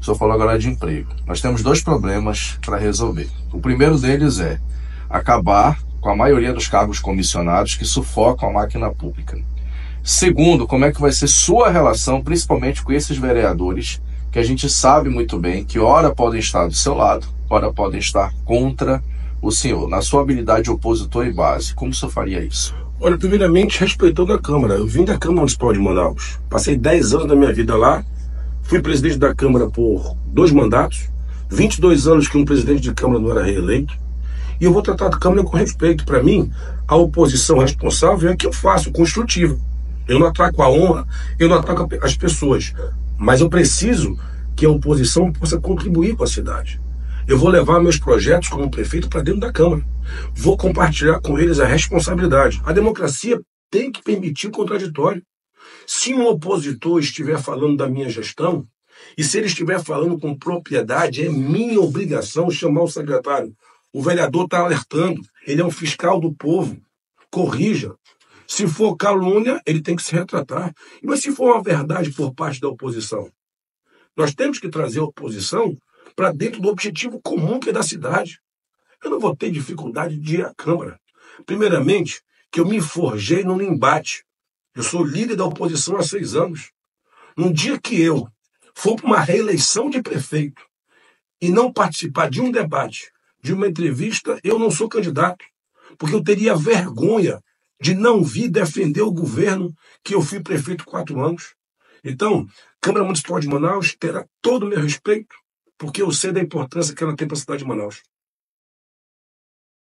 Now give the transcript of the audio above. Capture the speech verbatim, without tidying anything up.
o senhor falou agora de emprego. Nós temos dois problemas para resolver. O primeiro deles é acabar com a maioria dos cargos comissionados que sufocam a máquina pública. Segundo, como é que vai ser sua relação, principalmente com esses vereadores, que a gente sabe muito bem que ora podem estar do seu lado, ora podem estar contra o senhor. Na sua habilidade de opositor e base, como o senhor faria isso? Olha, primeiramente, respeitando a Câmara. Eu vim da Câmara Municipal de Manaus. Passei dez anos da minha vida lá. Fui presidente da Câmara por dois mandatos. vinte e dois anos que um presidente de Câmara não era reeleito. E eu vou tratar a Câmara com respeito. Para mim, a oposição responsável é a que eu faço, construtiva. Eu não ataco a honra, eu não ataco as pessoas. Mas eu preciso que a oposição possa contribuir com a cidade. Eu vou levar meus projetos como prefeito para dentro da Câmara. Vou compartilhar com eles a responsabilidade. A democracia tem que permitir o contraditório. Se um opositor estiver falando da minha gestão, e se ele estiver falando com propriedade, é minha obrigação chamar o secretário. O vereador está alertando, ele é um fiscal do povo. Corrija. Se for calúnia, ele tem que se retratar. Mas se for uma verdade por parte da oposição, nós temos que trazer a oposição para dentro do objetivo comum que é da cidade. Eu não vou ter dificuldade de ir à Câmara. Primeiramente, que eu me forjei num embate. Eu sou líder da oposição há seis anos. No dia que eu for para uma reeleição de prefeito e não participar de um debate, de uma entrevista, eu não sou candidato. Porque eu teria vergonha de não vir defender o governo que eu fui prefeito quatro anos. Então, Câmara Municipal de Manaus terá todo o meu respeito, porque eu sei da importância que ela tem para a cidade de Manaus.